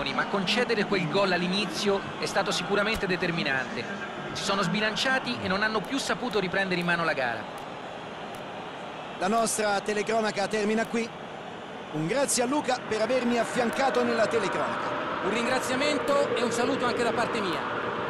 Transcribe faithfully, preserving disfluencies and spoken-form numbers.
giovani, ma concedere quel gol all'inizio è stato sicuramente determinante. Si sono sbilanciati e non hanno più saputo riprendere in mano la gara. La nostra telecronaca termina qui. Un grazie a Luca per avermi affiancato nella telecronaca. Un ringraziamento e un saluto anche da parte mia.